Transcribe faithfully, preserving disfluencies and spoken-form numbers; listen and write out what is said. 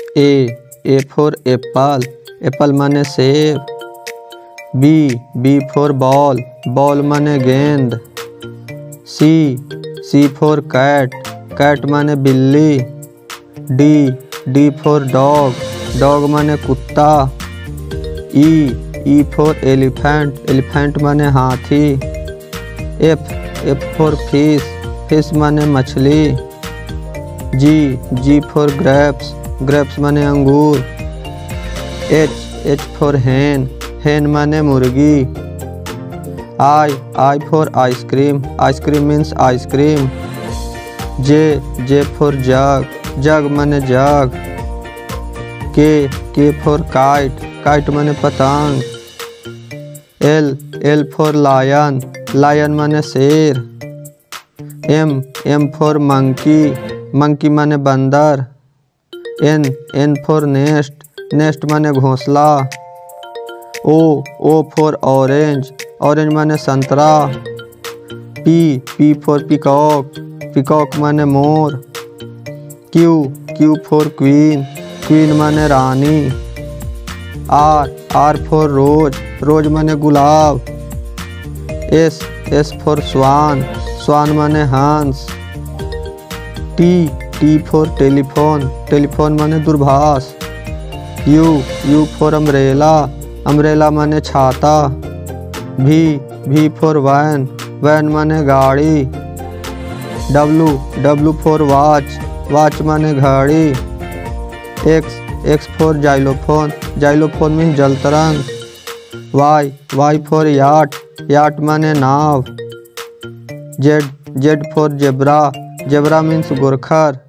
A A for apple, apple माने सेब। B B for ball, ball माने गेंद। C C for cat, cat माने बिल्ली। D D for dog, dog माने कुत्ता। E E for elephant, elephant माने हाथी। F F for fish, fish माने मछली। G G for grapes, grapes माने अंगूर। H H for hen, hen माने मुर्गी। I I for ice cream, ice cream means ice cream. J J for jug, jug माने जग। के के फॉर काइट, काइट माने पतंग। L L for lion, lion माने शेर। M M for monkey, monkey माने बंदर। N N for nest, nest माने घोंसला। O O for orange, orange माने संतरा। P P for peacock, peacock माने मोर। Q Q for queen, queen माने रानी। R R for rose, rose माने गुलाब। S S for swan, swan माने हंस। T T for telephone, telephone माने दूरभाष। You U for umbrella, umbrella माने छाता। V V for van, van माने गाड़ी। W W for watch, watch माने घड़ी। X X for xylophone, xylophone means जल तरंग। Y Y for yacht, yacht माने नाव। Z Z for zebra, zebra means गोरखर।